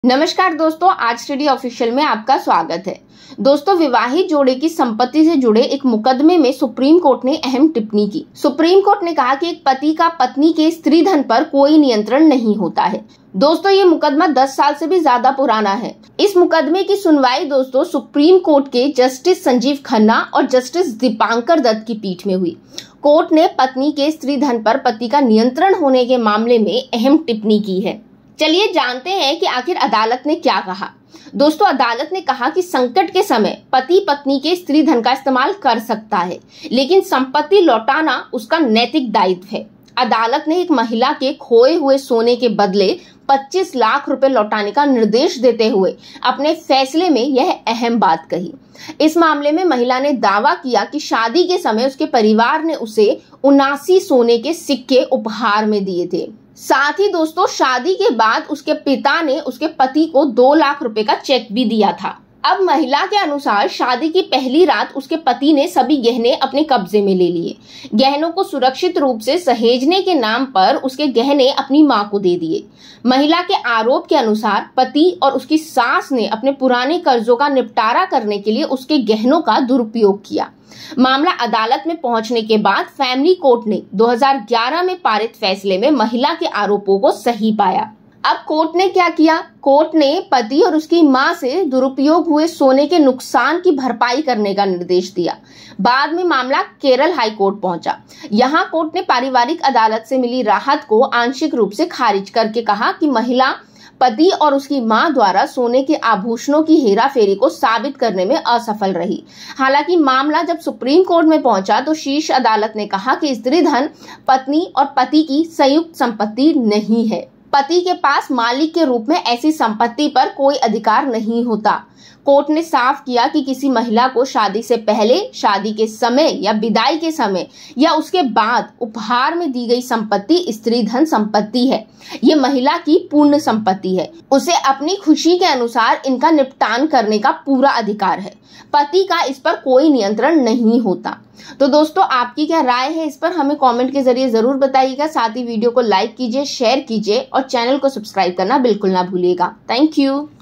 नमस्कार दोस्तों, आज स्टडी ऑफिशियल में आपका स्वागत है। दोस्तों, विवाहित जोड़े की संपत्ति से जुड़े एक मुकदमे में सुप्रीम कोर्ट ने अहम टिप्पणी की। सुप्रीम कोर्ट ने कहा कि एक पति का पत्नी के स्त्री धन पर कोई नियंत्रण नहीं होता है। दोस्तों, ये मुकदमा 10 साल से भी ज्यादा पुराना है। इस मुकदमे की सुनवाई दोस्तों सुप्रीम कोर्ट के जस्टिस संजीव खन्ना और जस्टिस दीपांकर दत्त की पीठ में हुई। कोर्ट ने पत्नी के स्त्री धन पर पति का नियंत्रण होने के मामले में अहम टिप्पणी की है। चलिए जानते हैं कि आखिर अदालत ने क्या कहा। दोस्तों, अदालत ने कहा कि संकट के समय पति पत्नी के स्त्री धन का इस्तेमाल कर सकता है, लेकिन संपत्ति लौटाना उसका नैतिक दायित्व है। अदालत ने एक महिला के खोए हुए सोने के बदले 25 लाख रुपए लौटाने का निर्देश देते हुए अपने फैसले में यह अहम बात कही। इस मामले में महिला ने दावा किया कि शादी के समय उसके परिवार ने उसे 79 सोने के सिक्के उपहार में दिए थे। साथ ही दोस्तों, शादी के बाद उसके पिता ने उसके पति को 2 लाख रुपए का चेक भी दिया था। अब महिला के अनुसार शादी की पहली रात उसके पति ने सभी गहने अपने कब्जे में ले लिए। गहनों को सुरक्षित रूप से सहेजने के नाम पर उसके गहने अपनी मां को दे दिए। महिला के आरोप के अनुसार पति और उसकी सास ने अपने पुराने कर्जों का निपटारा करने के लिए उसके गहनों का दुरुपयोग किया। मामला अदालत में पहुंचने के बाद फैमिली कोर्ट ने 2011 में पारित फैसले में महिला के आरोपों को सही पाया। अब कोर्ट ने क्या किया? कोर्ट ने पति और उसकी मां से दुरुपयोग हुए सोने के नुकसान की भरपाई करने का निर्देश दिया। बाद में मामला केरल हाई कोर्ट पहुंचा। यहाँ कोर्ट ने पारिवारिक अदालत से मिली राहत को आंशिक रूप से खारिज करके कहा कि महिला पति और उसकी मां द्वारा सोने के आभूषणों की हेराफेरी को साबित करने में असफल रही। हालांकि मामला जब सुप्रीम कोर्ट में पहुंचा तो शीर्ष अदालत ने कहा कि स्त्री धन पत्नी और पति की संयुक्त संपत्ति नहीं है। पति के पास मालिक के रूप में ऐसी संपत्ति पर कोई अधिकार नहीं होता। कोर्ट ने साफ किया कि किसी महिला को शादी से पहले, शादी के समय या विदाई के समय या उसके बाद उपहार में दी गई संपत्ति स्त्री धन संपत्ति है। ये महिला की पूर्ण संपत्ति है। उसे अपनी खुशी के अनुसार इनका निपटान करने का पूरा अधिकार है। पति का इस पर कोई नियंत्रण नहीं होता। तो दोस्तों, आपकी क्या राय है इस पर हमें कमेंट के जरिए जरूर बताइएगा। साथ ही वीडियो को लाइक कीजिए, शेयर कीजिए और चैनल को सब्सक्राइब करना बिल्कुल ना भूलिएगा। Thank you.